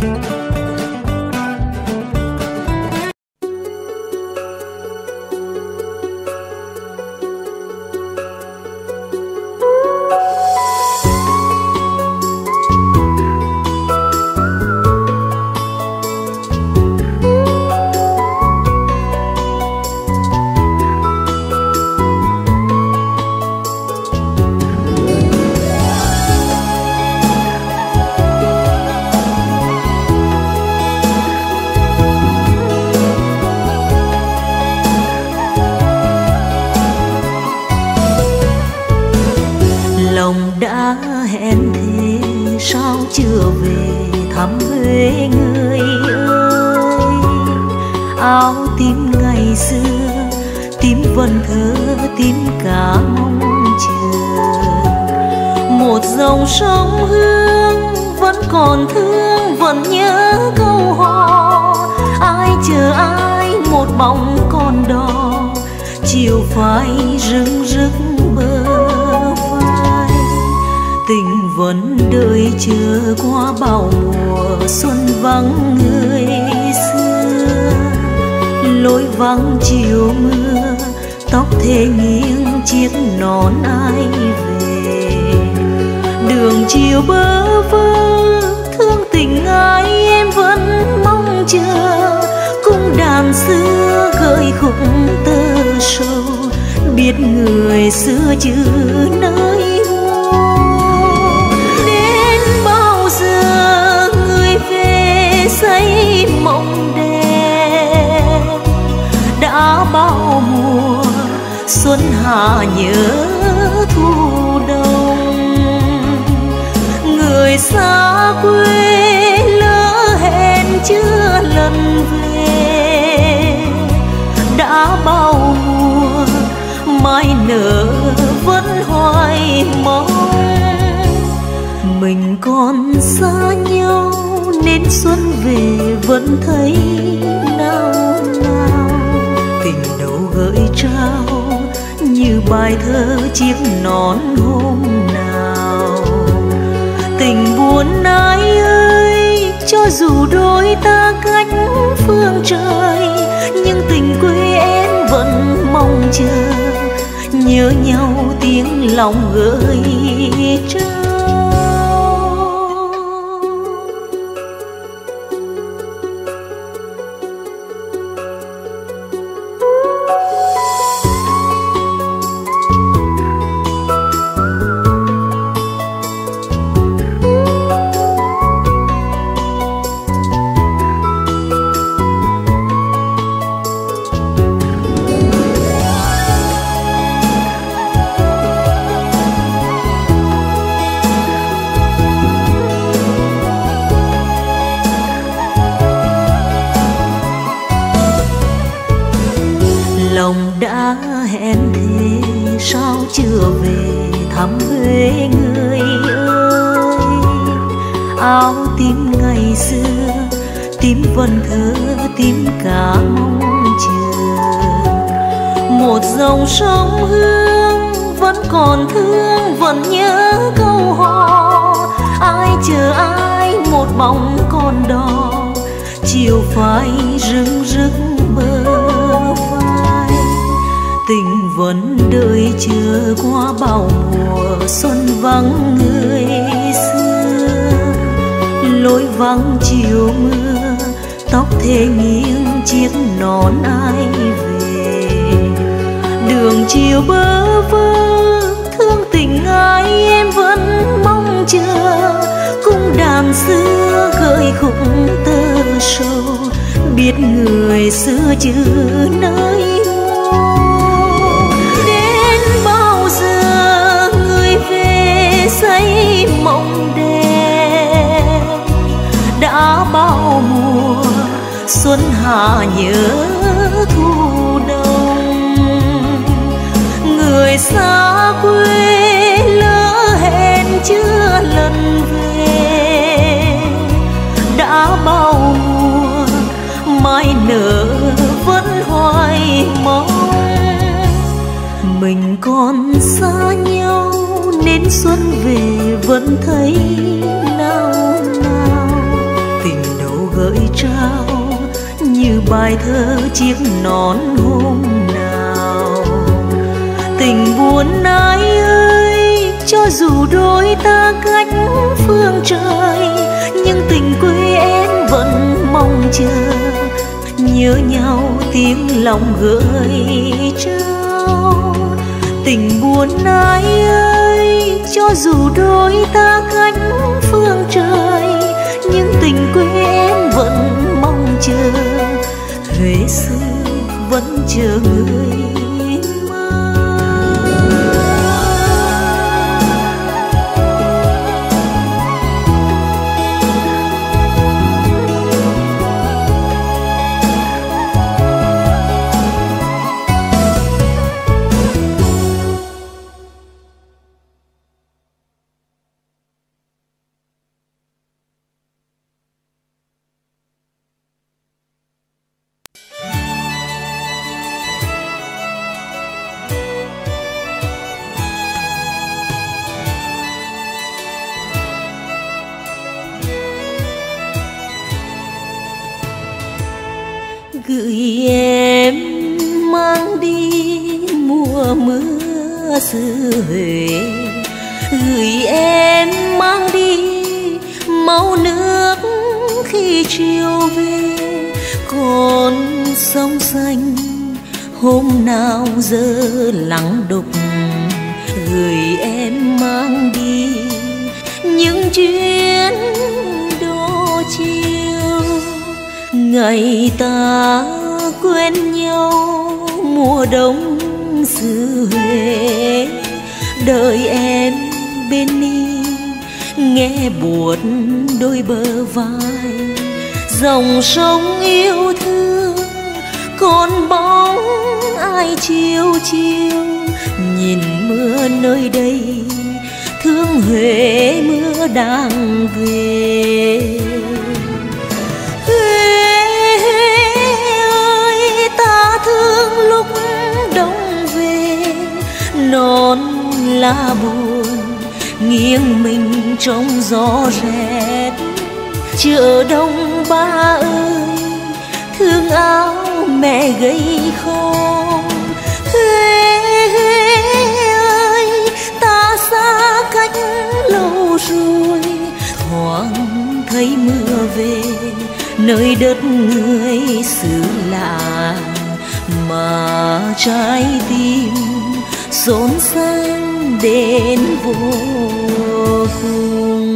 Lòng đã hẹn thề sao chưa về thăm Huế người ơi. Áo tím ngày xưa, tím vần thơ, tím cả mong chờ. Một dòng sông Hương vẫn còn thương, vẫn nhớ câu hò. Ai chờ ai một bóng con đò, chiều phai rưng rưng bờ vai. Tình vẫn đợi chờ qua bao mùa xuân vắng người xưa. Lối vắng chiều mưa, tóc thề nghiêng chiếc nón ai về. Đường chiều bơ vơ, thương tình ai em vẫn mong chờ. Cung đàn xưa gợi khúc tơ sầu, biết người xưa chữ nơi ngô. Đến bao giờ người về xây mộng đẹp, đã bao mùa xuân hạ nhớ thu đông. Người xa quê lỡ hẹn chưa lần về, đã bao mùa mai nở vẫn hoài mong. Mình còn xa nhau nên xuân về vẫn thấy nao nao. Tình đầu gợi trao như bài thơ chiếc nón hôm nào. Tình buồn ai ơi, cho dù đôi ta cách phương trời, nhưng tình quê em vẫn mong chờ. Nhớ nhau tiếng lòng gợi trao. Lòng đã hẹn thề sao chưa về thăm Huế người ơi. Áo tím ngày xưa, tím vần thơ, tím cả mong chờ. Một dòng sông Hương vẫn còn thương, vẫn nhớ câu hò. Ai chờ ai một bóng con đò, chiều phai rưng rưng bờ vai. Tình vẫn đợi chờ qua bao mùa xuân vắng người xưa. Lối vắng chiều mưa, tóc thề nghiêng chiếc nón ai về. Đường chiều bơ vơ, thương tình ai em vẫn mong chờ. Cung đàn xưa gợi khúc tơ sầu, biết người xưa chữ nơi ngô. Đến bao giờ người về xây mộng đẹp, đã bao mùa xuân hạ nhớ thu đông. Người xa quê lỡ hẹn chưa lần về, đã bao mùa mai nở vẫn hoài mong. Mình còn xa nhau nên xuân về vẫn thấy nao nao. Tình gợi trao như bài thơ chiếc nón hôm nào. Tình buồn ai ơi, cho dù đôi ta cách phương trời, nhưng tình quê em vẫn mong chờ, nhớ nhau tiếng lòng gợi trao. Tình buồn ai ơi, cho dù đôi ta cách phương trời, nhưng tình quê em vẫn mong chờ, Huế xưa vẫn chờ người. Gửi em mang đi mùa mưa xứ Huế, gửi em mang đi máu nước khi chiều về. Con sông xanh hôm nào giờ lắng đục, gửi em mang đi những chuyến đò chiều. Ngày ta quen nhau mùa đông xứ Huế, đợi em bên ni nghe buốt đôi bờ vai. Dòng sông yêu thương con bóng ai chiều chiều, nhìn mưa nơi đây thương Huế mưa đang về. Thương lúc đông về non lá buồn, nghiêng mình trong gió rét. Chợ đông ba ơi, thương áo mẹ gầy khom. Huế ơi, ta xa cách lâu rồi, thoáng thấy mưa về nơi đất người xứ lạ, mà trái tim xốn xang đến vô cùng.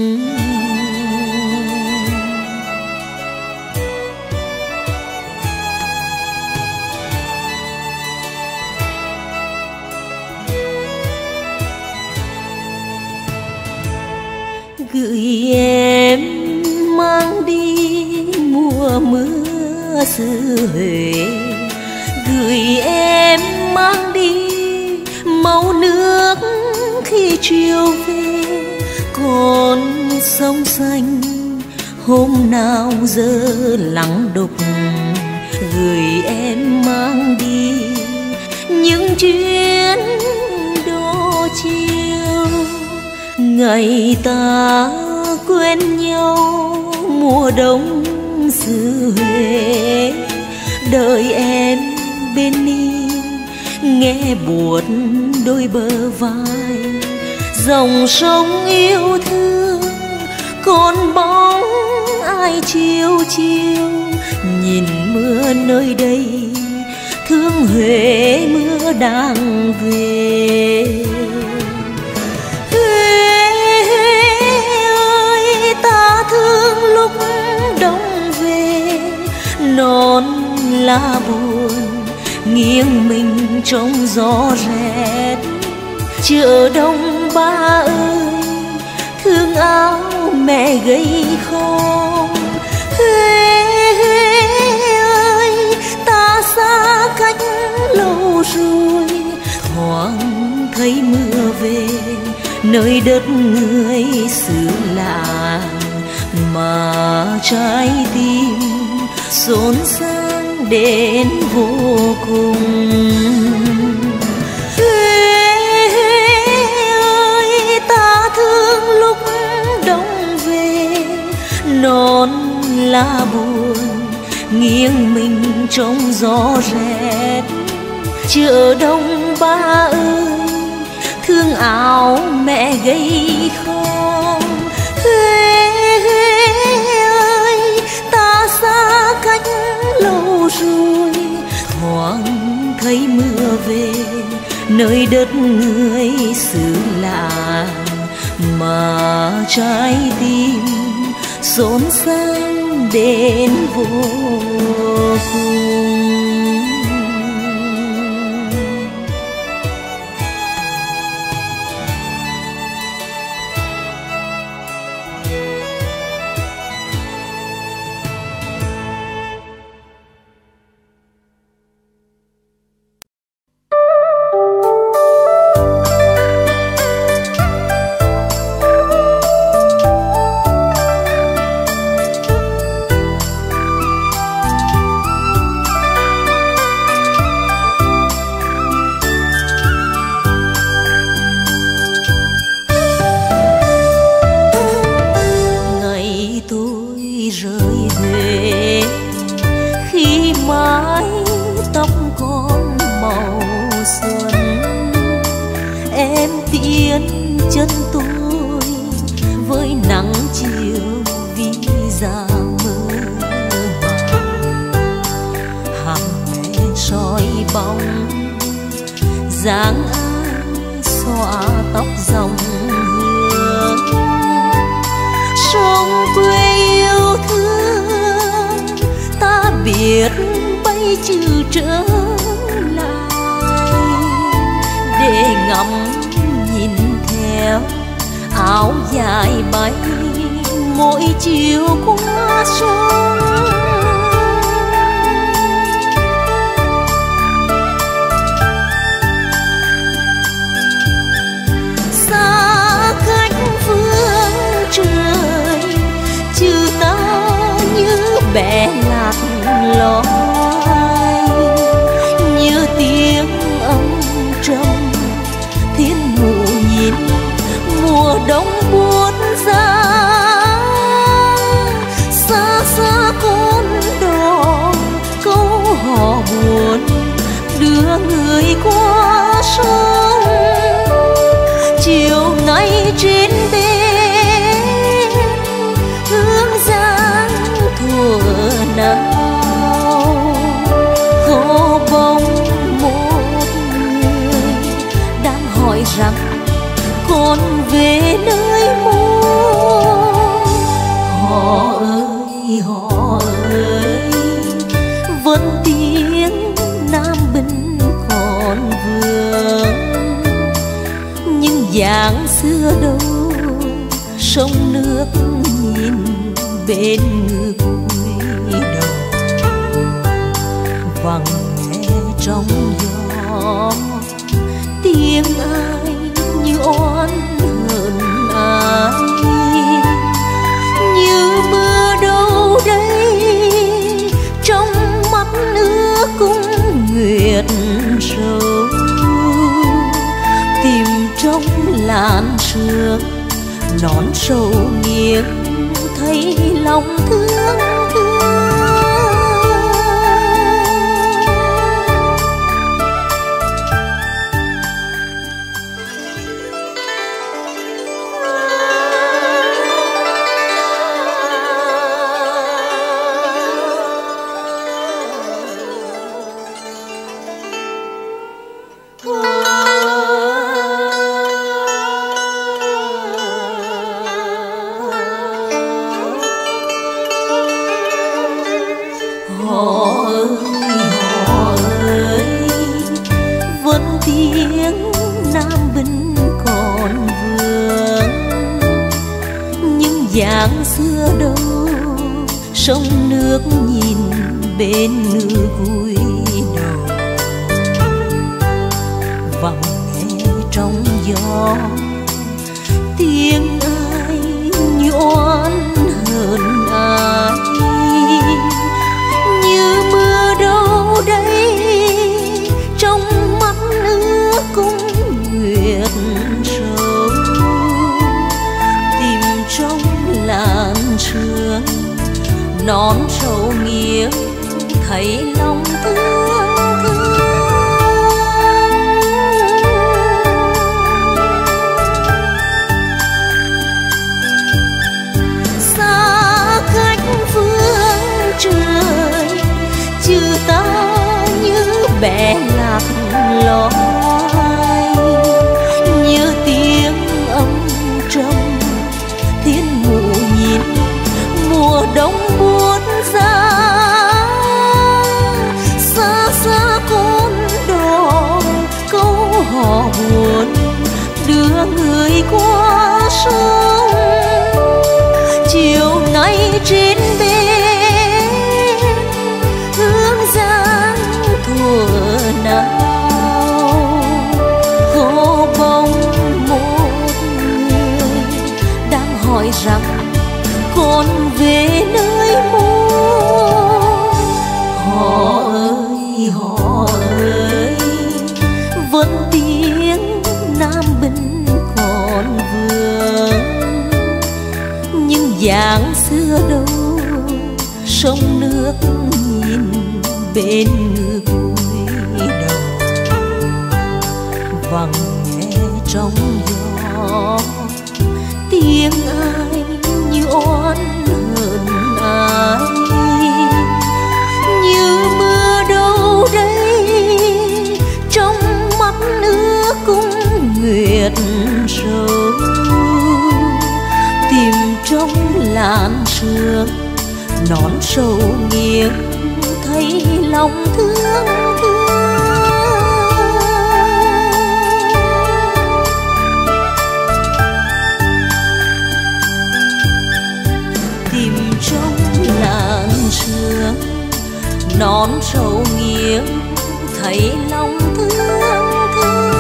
Gửi em mang đi mùa mưa xứ Huế, gửi em mang đi máu nước khi chiều về. Con sông xanh hôm nào giờ lắng đục, gửi em mang đi những chuyến đò chiều. Ngày ta quen nhau mùa đông xứ Huế, đợi em bên ni nghe buốt đôi bờ vai. Dòng sông yêu thương con bóng ai chiều chiều, nhìn mưa nơi đây thương Huế mưa đang về. Huế ơi, ta thương lúc đông về non lá buồn, nghiêng mình trong gió rét. Chợ đông ba ơi, thương áo mẹ gầy khom. Huế ơi, ta xa cách lâu rồi, thoáng thấy mưa về nơi đất người xứ lạ, mà trái tim xốn xang đến vô cùng. Huế ơi, ta thương lúc đông về non là buồn, nghiêng mình trong gió rét. Chợ đông ba ơi, thương áo mẹ gầy không. Huế ơi, ta xa cách lâu rồi, thoáng thấy mưa về nơi đất người xứ lạ, mà trái tim xốn xang đến vô cùng. Dáng ai xõa tóc dòng hương, sông quê yêu thương ta biết bay chữ trở lại, để ngắm nhìn theo áo dài bay mỗi chiều qua sông. Bé lạc lối như tiếng âm trầm thiên mụ nhìn mùa đông buốt giá. Xa xa con đò câu hò buồn đưa người qua sông. Chiều nay trên bên hương giang thuở nào có bóng một người đang hỏi rằng con về nơi mô. Họ ơi vẫn tiếng Nam Bình còn vương, nhưng dáng xưa đâu sông nước nhìn bên ngược đầu. Vằng nghe trong gió tiếng ai như oán hờn ai, như mưa đâu đây trong mắt ước cung nguyệt sâu. Tìm trong làn sương nón sầu nghiêng thấy lòng thương thương. Dáng xưa đâu sông nước nhìn bên ngư vui đầu. Vằng nghe trong gió tiếng ai như oán hờn ai, như mưa đâu đây trong mắt ước cung nguyệt sâu. Tìm trong làn sương nón sầu nghiêng thấy lòng thương thương. Xa cách phương trời trừ ta như bé lạc loài, như tiếng âm trầm thiên mụ nhìn mùa đông buốt giá. Xa xa con đò câu hò buồn đưa người qua sông. Chiều nay trên bên hương giang thuở nào có bóng một người đang hỏi rằng con về nơi mô. Họ ơi vẫn tiếng Nam Bình còn vương, nhưng dáng xưa đâu sông nước nhìn bên ngược cuối đầu. Vằng nghe trong gió tiếng ai như oán hờn ai, như mưa đâu đây trong mắt nước cung nguyệt sâu. Tìm trong làn sương nón sầu nghiêng thấy lòng thương thương. Tìm trong làn sương nón sầu nghiêng thấy lòng thương thương.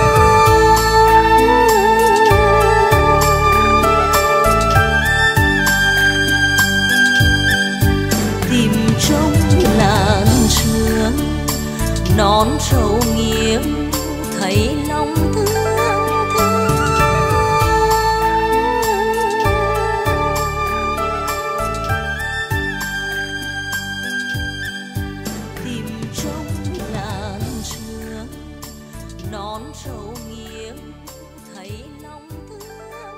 Trong làn sương nón sầu nghiêng thấy lòng thương thương. Tìm trong làn sương nón sầu nghiêng thấy lòng thương thương.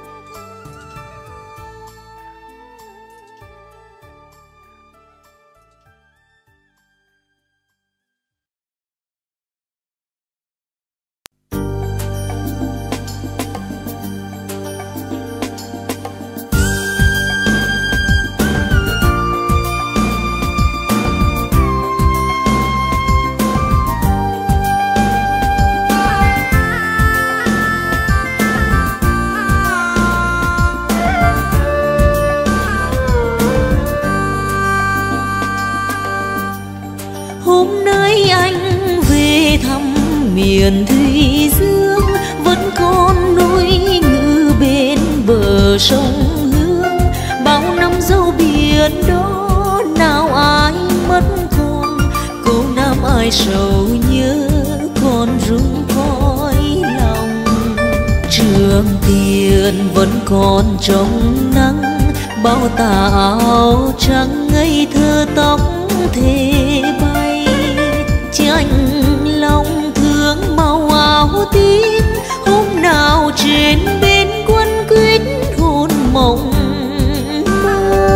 Miền Thủy Dương vẫn còn núi ngự bên bờ sông Hương. Bao năm dấu biển đó nào ai mất con, cô nam ai sầu nhớ con rung cõi lòng. Trường Tiền vẫn còn trong nắng, bao tà áo trắng ngây thơ tóc thề bay. Tranh lòng thương màu áo tím, hôm nào trên bên quân quyết hôn mộng mơ.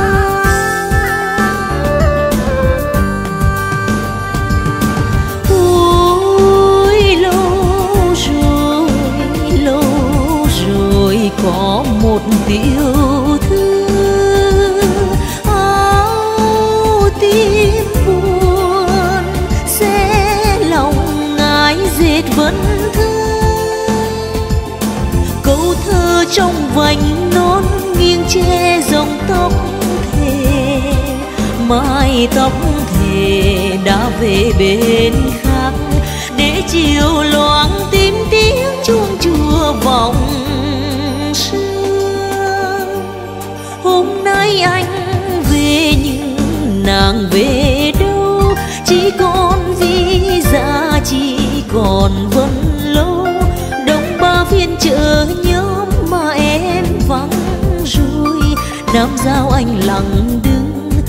Ôi lâu rồi có một tiểu thư áo tím buồn sẽ lòng ngái dệt vẫn thương. Câu thơ trong vành nón nghiêng che dòng tóc thề, mái tóc thề đã về bên khác để chiều loáng tím tiếng chuông chùa vọng xưa. Hôm nay anh về nhưng nàng về đâu, chỉ còn vì giá chỉ còn Vân Lâu. Đông Ba Phiên chợ nhóm mà em vắng rồi, Nam Giao anh lặng đứng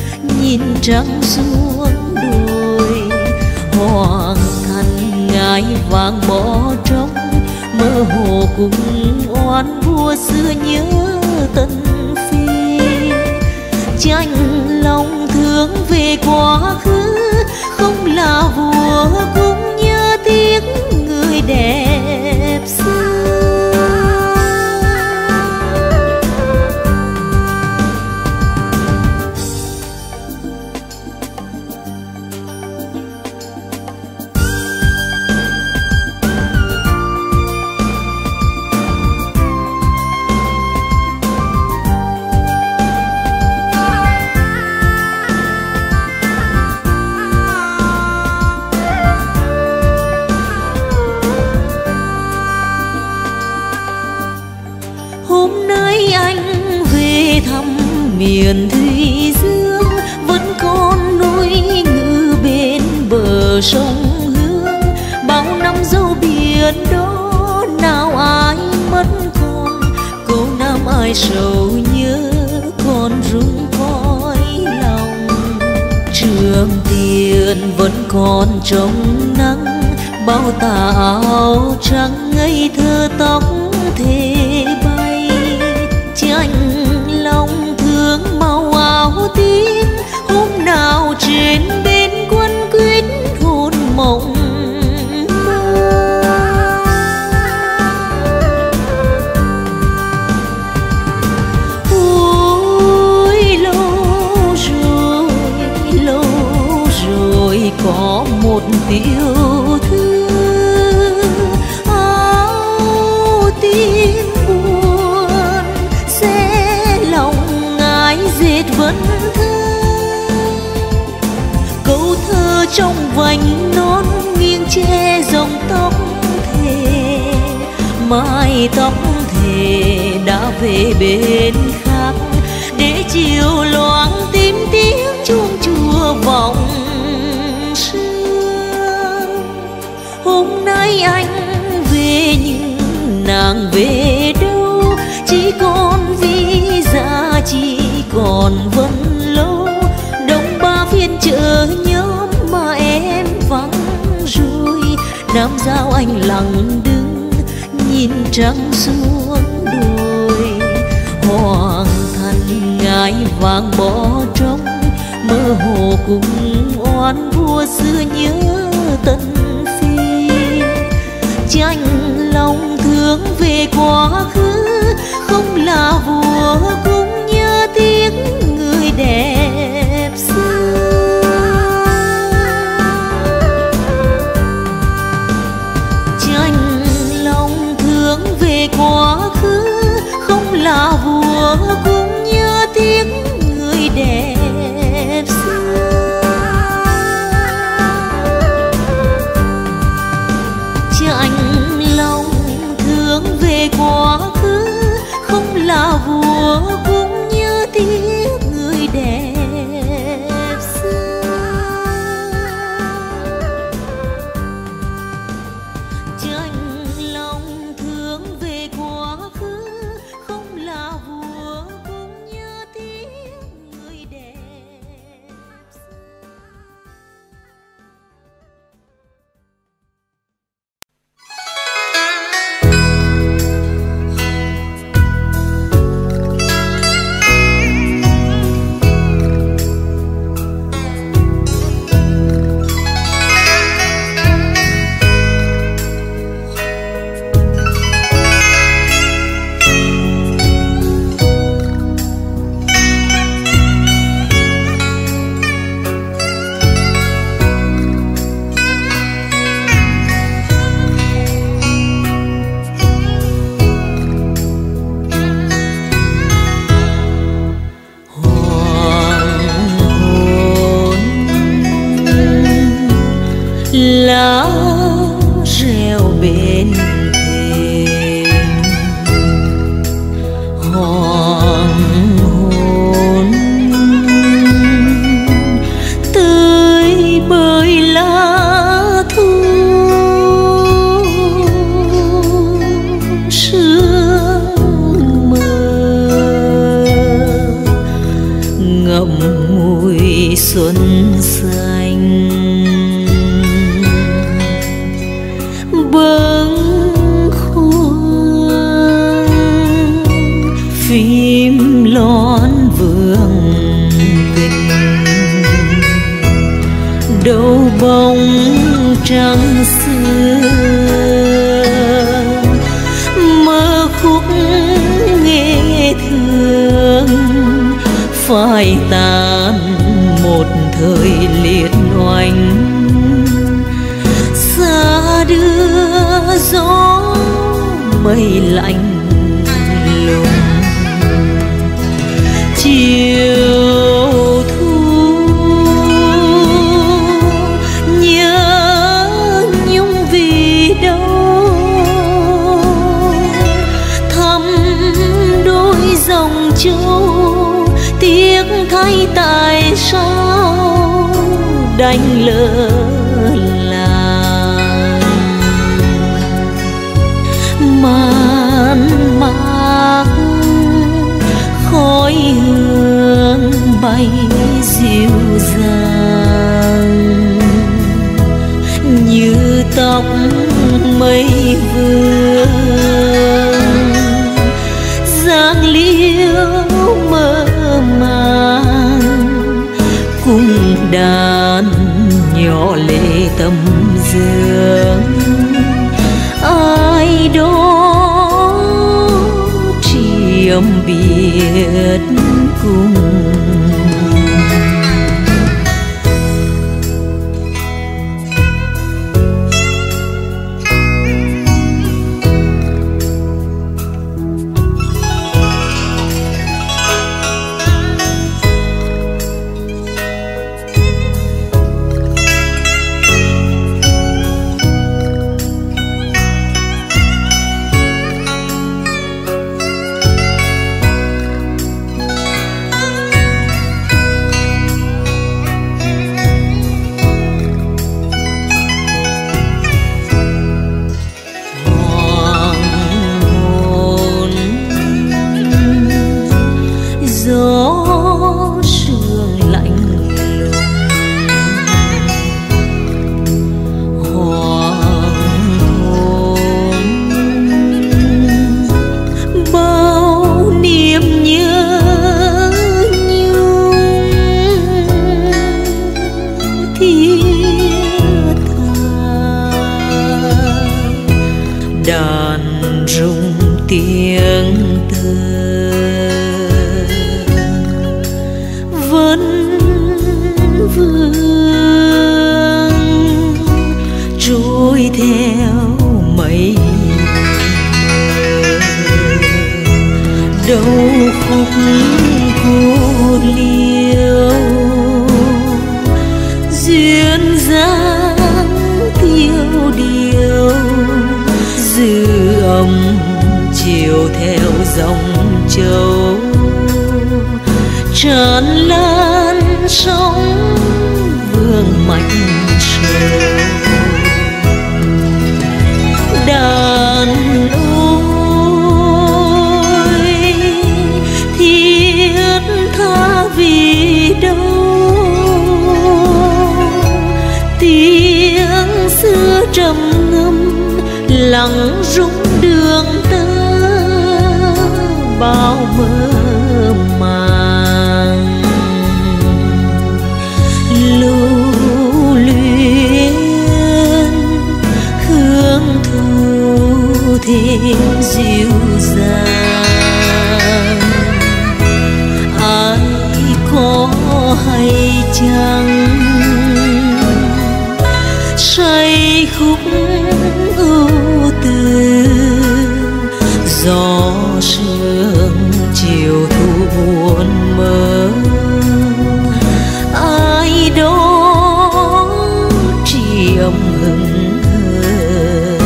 trăng xuống đồi. Hoàng thành ngài vàng bỏ trống, mơ hồ cùng oan vua xưa nhớ Tân Phi. Tranh lòng thương về quá khứ, không là vua cũng nhớ tiếc người đẹp xưa. Miền Thủy Dương vẫn còn núi ngự bên bờ sông Hương. Bao năm dấu biển đó nào ai mất còn, cô nam ai sầu nhớ còn rung cõi lòng. Trường Tiền vẫn còn trong nắng, bao tà áo trắng ngây thơ tóc thề bay. Tranh lòng thương màu áo tím, hôm nào trên bên quân quyết hôn mộng mơ. Ôi lâu rồi có một tiểu thư áo tím buồn, sẽ lòng ngài dệt vẫn thơ. Câu thơ trong vành nón nghiêng che dòng tóc thề, mái tóc thề đã về bên khác, để chiều loáng tím tiếng chuông chùa vọng xưa. Hôm nay anh về nhưng nàng về đâu, chỉ còn vì giá chỉ còn Vân Lâu. Đông Ba Phiên chợ nhóm mà em vắng rồi, Nam Giao anh lặng đứng nhìn trăng xuống đồi. Hoàng thành ngài vàng bỏ trống, mơ hồ cùng oan vua xưa nhớ Tân Phi. Tranh lòng thương về quá khứ, không là vua cũng nhớ tiếc người đẹp xưa. Tranh lòng thương về quá khứ, không là vua cũng nhớ tiếc người đẹp xưa. Tranh lòng thương về quá khứ, không là vua cũng nhớ tiếc người đẹp. mùi xuân xanh. Bâng khuâng phim lon vương tình, đầu bóng trắng xưa mơ khúc nghe thương, phai tàn một thời liệt oanh. Xa đưa gió mây lạnh lùng, chiều thu nhớ nhung vì đâu, thăm đôi dòng châu tiếc thay tại sao đành lỡ làng. Man mác khói hương bay dịu dàng, như tóc mây vương dáng liễu mơ màng, cùng đàn nhỏ lệ tâm dương. Ai đó triềm biệt cùng. Đàn rung tiếng thơ vẫn vương trôi theo mây đâu khúc cô liêu duyên dáng tiêu điều, dư âm chiều theo dòng châu tràn lan sóng vương mạch sầu. Đàn ôi thiết tha vì đâu, tiếng xưa trầm ngâm lặng rung đường tơ bao mơ màng. Lưu luyến hương thu thêm dịu dàng, ai có hay chăng say khúc ưu tư, gió sương chiều thu buồn mơ. Ai đó triềm hững hờ,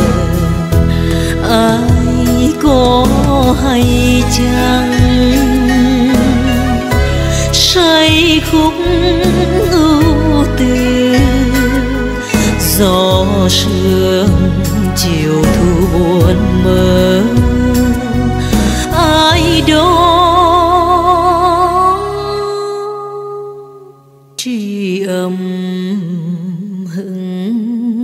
ai có hay chăng say khúc ưu tư, gió sương chiều thu buồn mơ. Ai đó tri âm hững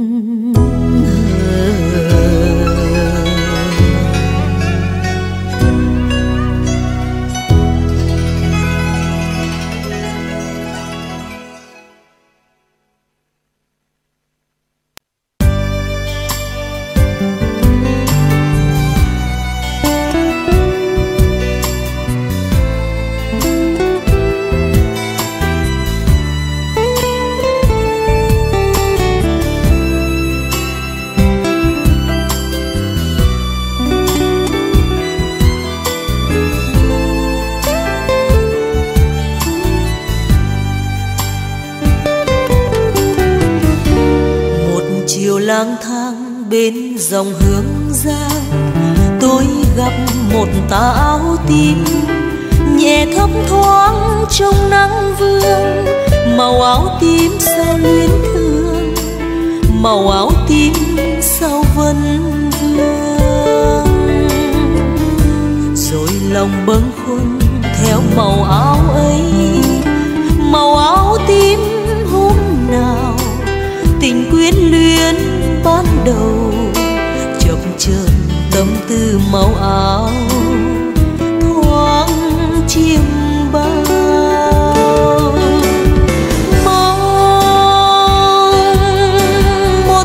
lang thang bên dòng Hương Giang, tôi gặp một tà áo tím nhẹ thấp thoáng trong nắng vương. Màu áo tím sao luyến thương, màu áo tím sao vẫn vương. Rồi lòng bâng khuâng theo màu áo ấy, màu áo tím hôm nào tình quyến luyến ban đầu, chập chờn tâm tư màu áo thoáng chiêm bao. Mong một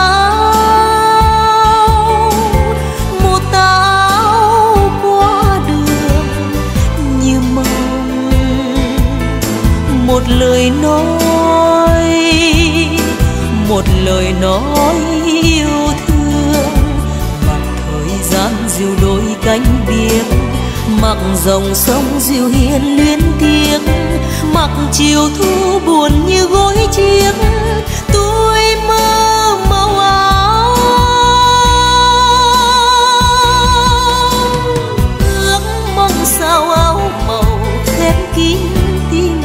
táo qua đường như mong một lời nói, một lời nói yêu thương. Mặc thời gian dịu đôi cánh biếc, mặc dòng sông dịu hiền luyến tiếc, mặc chiều thu buồn như gối chiếc. Tôi mơ màu áo, ước mong sao áo màu khép kín tim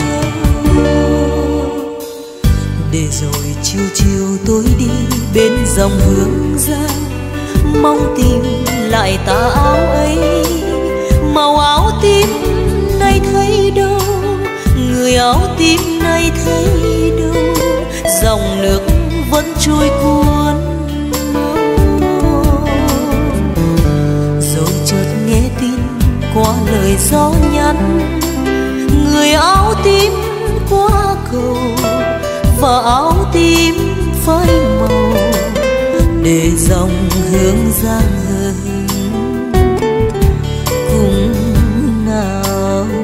nhau. Để rồi chiều chiều tôi đi bên dòng Hương Giang, mong tìm lại tà áo ấy. Màu áo tím nay thấy đâu, người áo tím nay thấy đâu. Dòng nước vẫn trôi cuốn mau. Rồi chợt nghe tin qua lời gió nhắn, người áo tím qua cầu và áo tím phai màu, để dòng Hương Giang hờn cùng nào nào.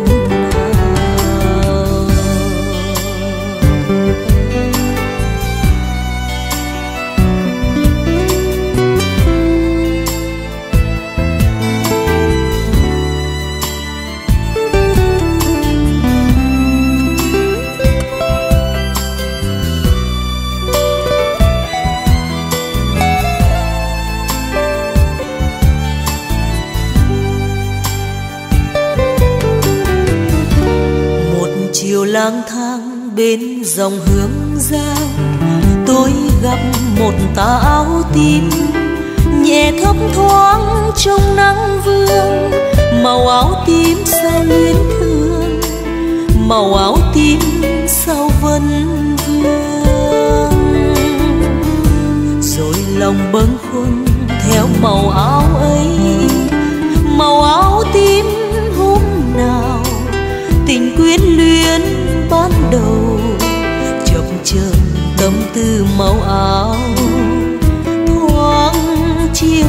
Chiều lang thang bên dòng Hương Giang, tôi gặp một tà áo tím nhẹ thấp thoáng trong nắng vương. Màu áo tím sao luyến thương, màu áo tím sao vẫn vương. Rồi lòng bâng khuâng theo màu áo ấy, màu áo tím hôm nào tình quyến luyến ban đầu, chập chờn tâm tư màu áo thoáng chiêm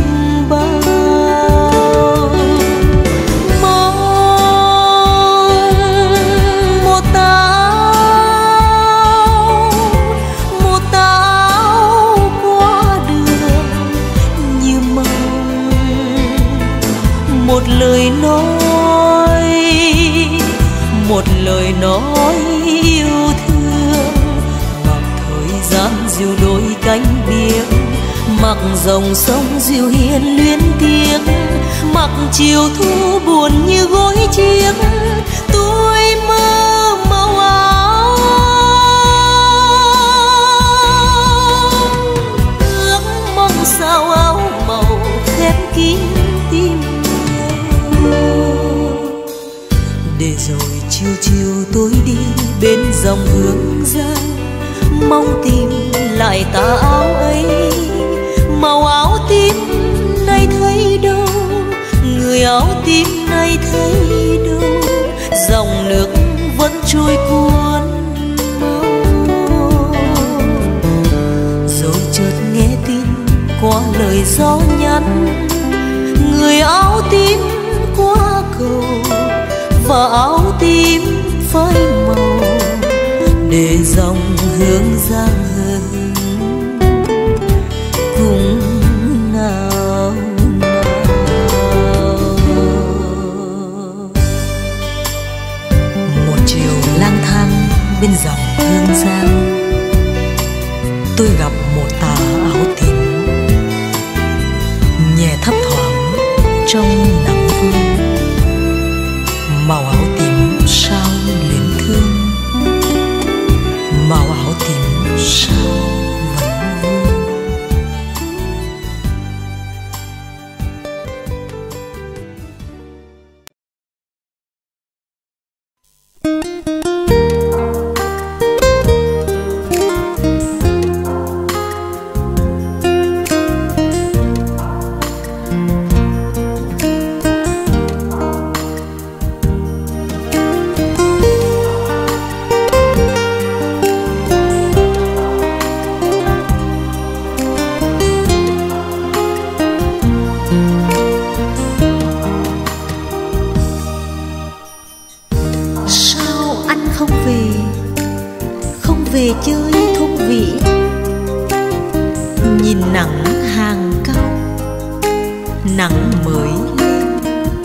bao. Mong một táo qua đường như mong một lời nói, một lời nói yêu thương. Mặc thời gian dịu đôi cánh biếc, mặc dòng sông dịu hiền luyến tiếc, mặc chiều thu buồn như gối chiếc. Tôi mơ màu áo, ước mong sao áo màu khép kín tim nhau. Để rồi chiều chiều tôi đi bên dòng Hương Giang, mong tìm lại tà áo ấy. Màu áo tím nay thấy đâu, người áo tím nay thấy đâu, dòng nước vẫn trôi cuốn mau. Rồi chợt nghe tin qua lời gió nhắn, người áo tím qua cầu và áo tím phai màu, để dòng Hương Giang hờn cùng nào nào. Một chiều lang thang bên dòng Hương Giang, tôi gặp một tà áo tím nhẹ thấp thoáng trong nắng vương. Màu áo tím sao luyến thương, màu áo tím sao vẫn vương. Về chơi thung vị, nhìn nắng hàng cao, nắng mới lên.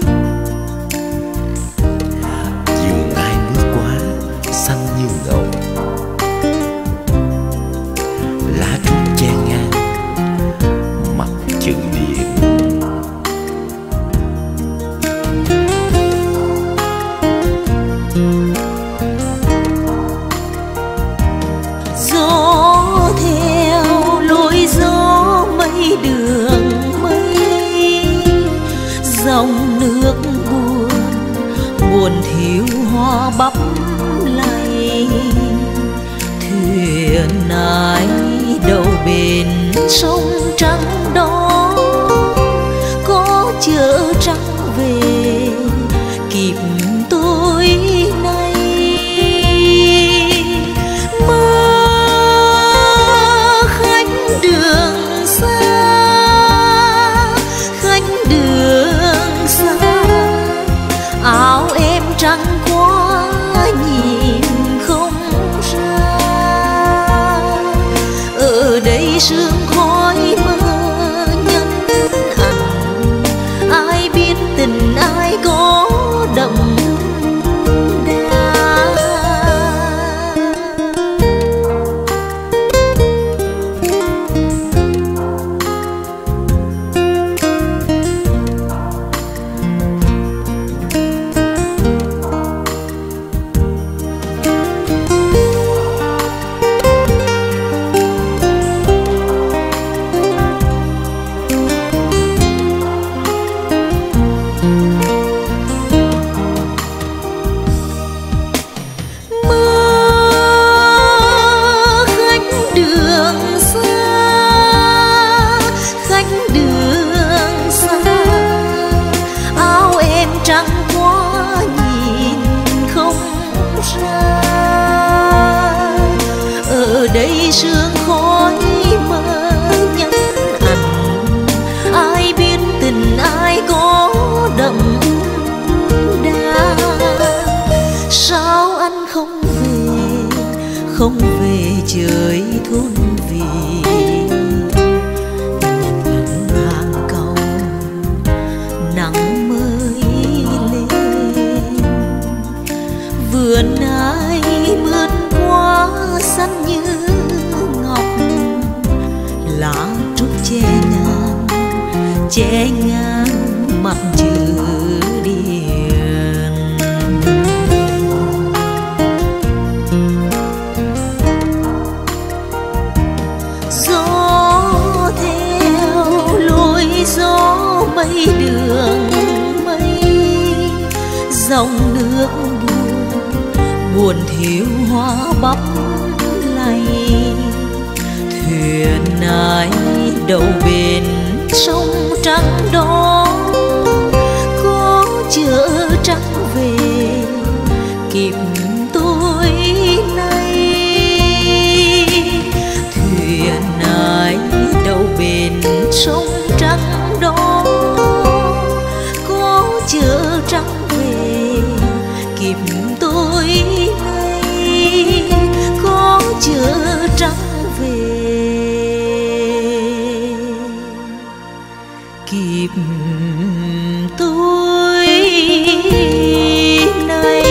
Vườn ai bước qua xanh như ngầu, lá trúc che ngang mặt chữ điện. Dòng nước buồn buồn thiếu hoa bắp lay, thuyền ai đâu bên sông trắng đó, có chợ trắng về kịp tôi nay. Mơ khách đường xa, khách đường xa, áo em trắng quá nhìn không ra. Ở đây sương khói mơ nhân ảnh, ai biết tình ai có đậm đà. Ở đây sương khói mơ nhân ảnh, ai biết tình ai có đậm đà. Sao anh không về chơi thôn vì nhìn hàng cầu nắng mới lên, vườn ai mướn quá xanh như ngọc, lá trúc che ngang mặt chữ điền. Gió theo lối gió mây đường mây, dòng nước buồn buồn thiếu hoa bắp lay. Thuyền ai đậu bên sông trắng đó, có chợ trắng về kịp tôi nay. Thuyền ai đậu bên sông trắng đó, có chợ trắng về kịp tôi nay. Có chợ trắng về kịp tôi nay.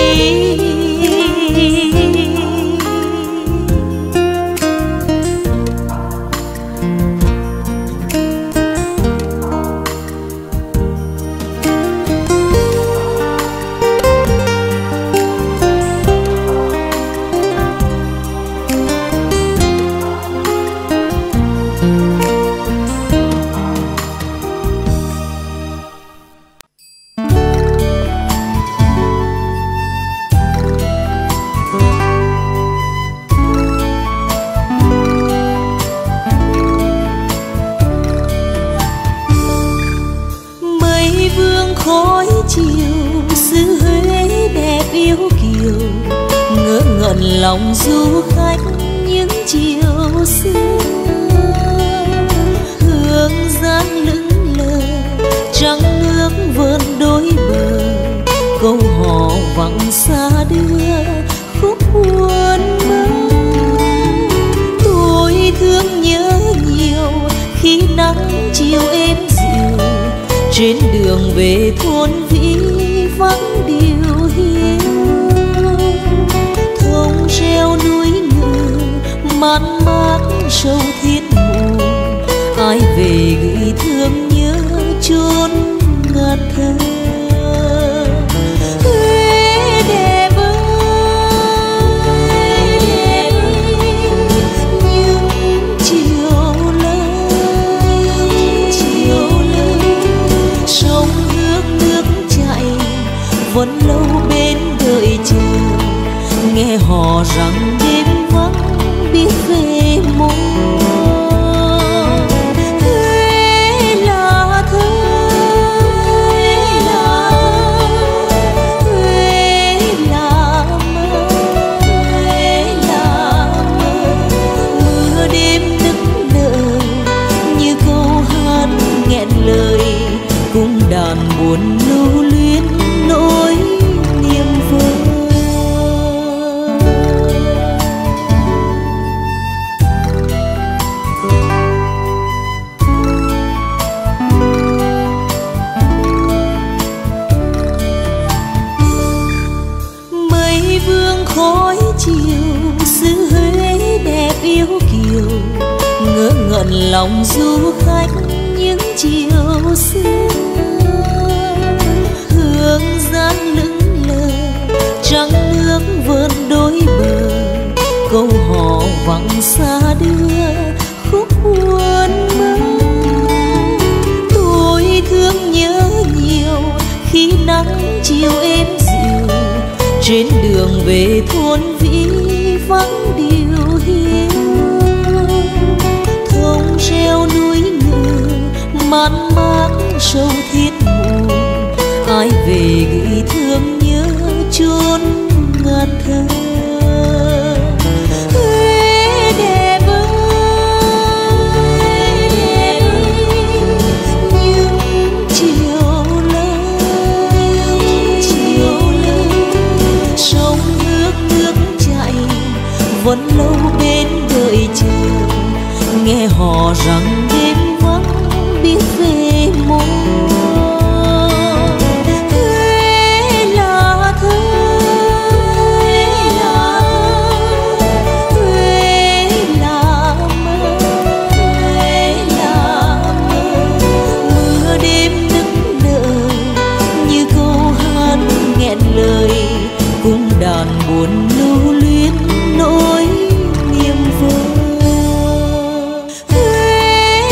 Lòng du khách những chiều xưa, hương giang lững lờ trăng nước vươn đôi bờ. Câu hò vắng xa đưa khúc buồn mơ. Tôi thương nhớ nhiều khi nắng chiều êm dịu, trên đường về thôn vĩ vắng điều hiu. Treo núi ngự man mác sâu thiết mù, ai về gửi thương nhớ chốn ngàn thơ. Huế đẹp ơi đẹp những chiều lớn, sông nước chảy vẫn lâu bên đợi chờ. Nghe hò rằng đêm vắng biết về mộng. Huế là thơ, Huế là mơ, Huế là mơ. Mưa đêm nức nở như câu hát nghẹn lời, cung đàn buồn lưu luyến nỗi niềm vơi. Lòng du khách những chiều xưa, hương giang lững lờ trăng nước vươn đôi bờ. Câu hò vắng xa đưa khúc buồn mơ. Tôi thương nhớ nhiều khi nắng chiều êm dịu, trên đường về thôn vĩ vắng điều hiu. Treo núi ngự man mác sâu thiết mù, ai về gửi thương nhớ chốn ngàn thơ. Huế đẹp ơi đẹp những chiều lớn, sông nước chảy vẫn lâu bên đợi chờ. Nghe hò rằng đêm vắng biết về mộng. Huế là thơ, Huế là mơ, Huế là mơ. Mưa đêm nức nở như câu hát nghẹn lời, cung đàn buồn lưu luyến nỗi niềm vơi. Huế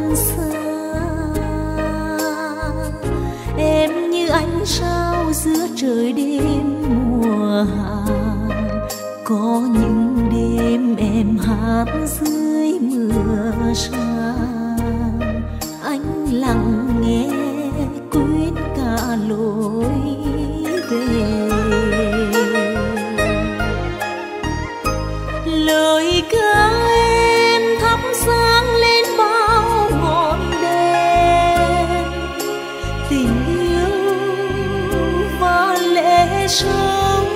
xa. Em như ánh sao giữa trời đêm mùa hạ, có những đêm em hát dưới mưa xa. Anh lặng nghe quyết cả lối về. Lời ca em thắp sáng lên bao ngọn đèn, tình yêu và lệ sống.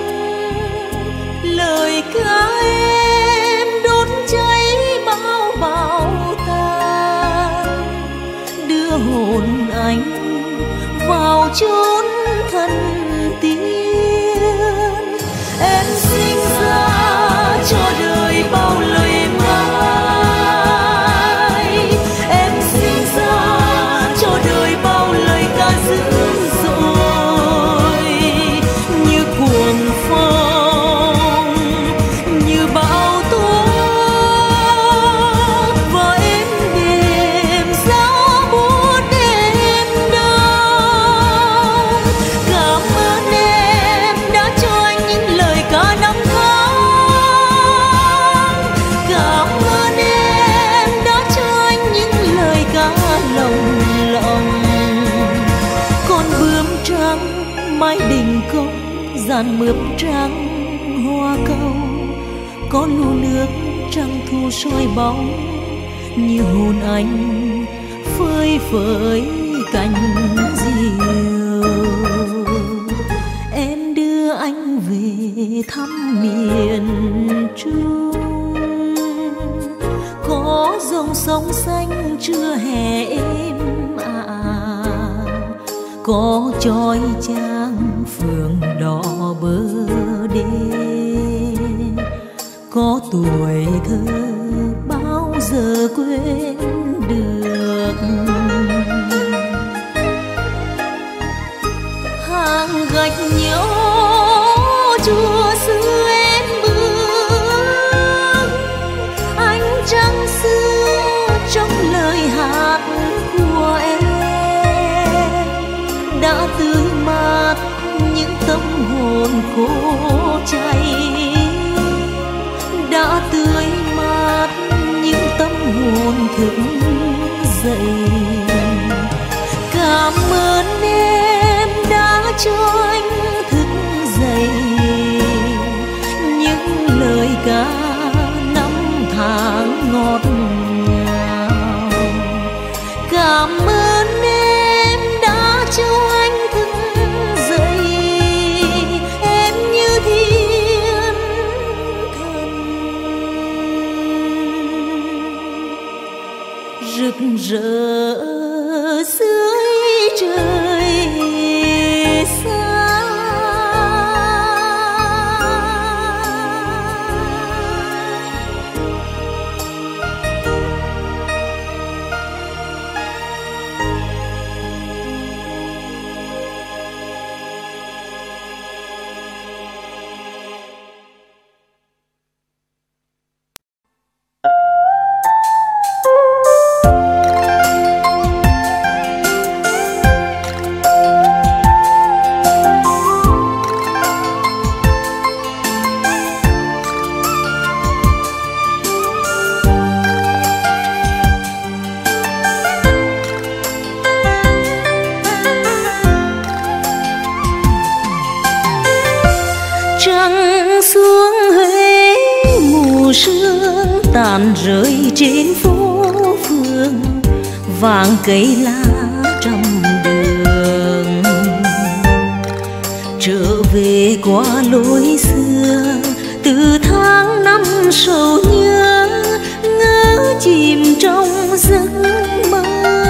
Lời ca em đốt cháy bao bão tàn, đưa hồn anh vào chốn thần tiên. Em sinh ra cho đời bao lời mai, em sinh ra cho đời bao lời ca dữ dội. Như cuồng phong, như bão tố, và em đêm giá buốt đêm đau. Cảm ơn em đã cho anh những lời ca năm tháng. Cảm ơn em đã cho anh những lời ca lòng lòng. Con bướm trắng mái đình công, dàn mượp trắng hoa câu, có lu nước trăng thu soi bóng. Như hồn anh phơi phới cành diều. Em đưa anh về thăm miền Trung, có dòng sông xanh trưa hè êm ả, có chói chang phượng đỏ bờ đê, có tuổi thơ bao giờ quên được. Hàng gạch nhớ chùa xưa em bước, ánh trăng xưa trong lời hát của em đã tươi mát những tâm hồn khô cháy, đã tươi mát những tâm hồn thức dậy. Cảm ơn em đã cho anh thức dậy những lời ca năm tháng ngọt ngào. Cảm ơn em đã cho anh thức dậy, em như thiên thần rực rỡ dưới trời xa. Trăng xuống Huế mù sương tàn rơi trên phố phường, vàng cây lá trăm đường. Trở về qua lối xưa từ tháng năm sầu nhớ, ngỡ chìm trong giấc mơ.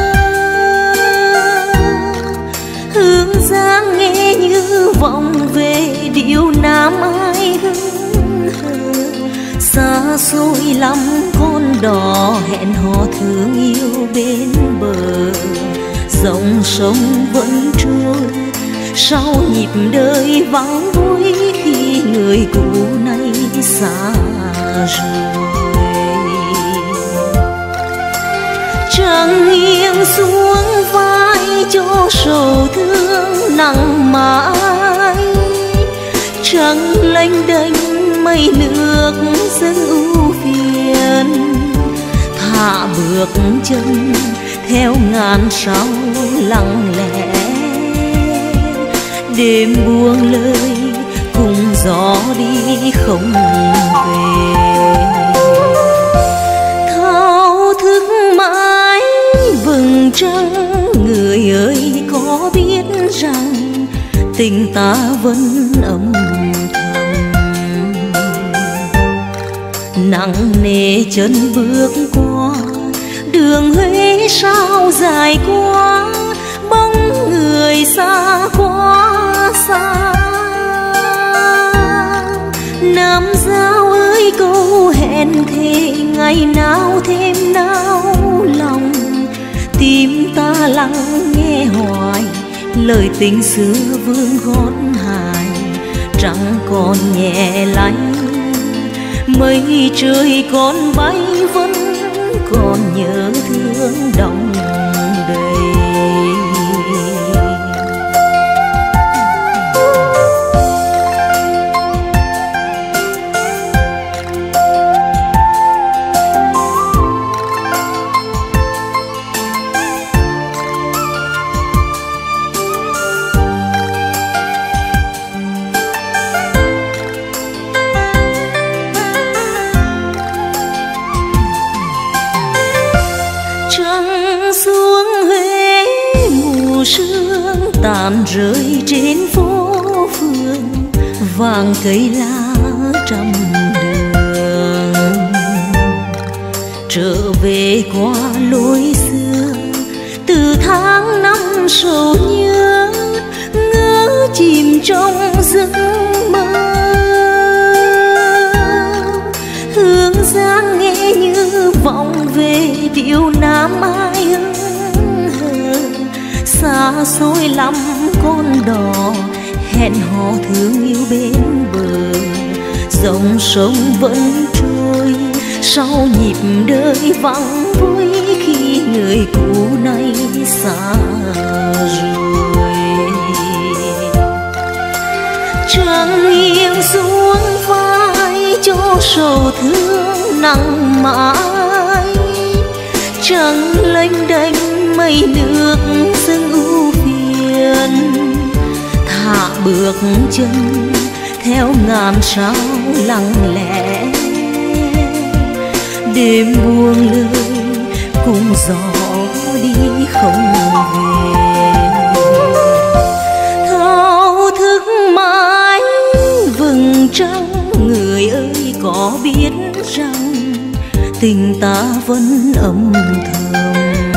Hương giang nghe như vọng về điệu nam ai hững hờ. Xa xôi lắm con đò hẹn hò thương yêu bên bờ. Dòng sông vẫn trôi sau nhịp đời vắng vui, khi người cũ nay xa rồi. trăng nghiêng xuống vai cho sầu thương nặng mãi, trăng lênh đênh mây nước dâng ưu phiền, thả bước chân theo ngàn sao lặng lẽ, đêm buông lời cùng gió đi không về. Thao thức mãi vầng trăng, người ơi có biết rằng tình ta vẫn âm thầm, nặng nề chân bước qua đường Huế sao dài quá, bóng người xa quá xa. Nam Giao ơi câu hẹn thề ngày nào thêm nao lòng, tim ta lắng nghe hoài lời tình xưa vương gót hài, trăng còn nhẹ lạnh mây trời còn bay vẫn còn nhớ thương đong đầy. Trăng xuống Huế mù sương tàn rơi trên phố phường, vàng cây lá trăm đường. Trở về qua lối xưa từ tháng năm sầu nhớ, ngỡ chìm trong giấc mơ. Hương Giang nghe như vọng về điệu Nam ai hững hờ, xa xôi lắm con đò hẹn hò thương yêu bên bờ. Dòng sông vẫn trôi sau nhịp đời vắng vui, khi người cũ nay xa rồi. Trăng nghiêng xuống vai cho sầu thương nặng mãi, trăng lênh đênh mây nước dâng ưu phiền, thả bước chân theo ngàn sao lặng lẽ, đêm buông lời cùng gió đi không về. Thao thức mãi vầng trăng, người ơi có biết rằng tình ta vẫn âm thầm,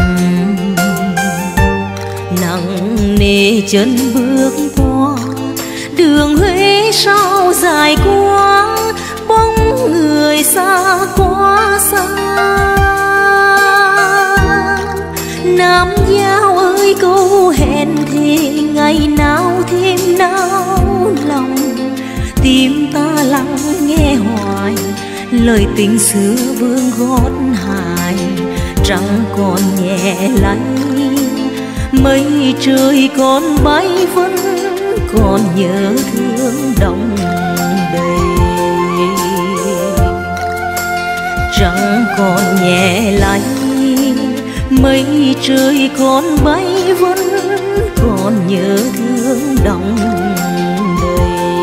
nặng nề chân bước qua đường Huế sao dài quá, bóng người xa quá xa. Nam Giao ơi câu hẹn thề ngày nào thêm nao lòng, tim ta lắng nghe hoài lời tình xưa vương gót hài, trăng còn nhẹ lạnh mây trời còn bay vẫn còn nhớ thương đong đầy. Trăng còn nhẹ lạnh mây trời còn bay vẫn còn nhớ thương đong đầy.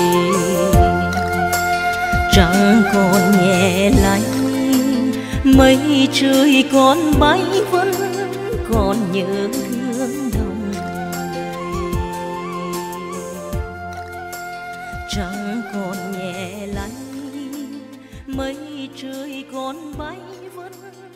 Trăng còn nhẹ lạnh mây trời còn bay vẫn còn nhớ thương đong đầy. Trăng còn nhẹ lạnh mây trời còn bay vẫn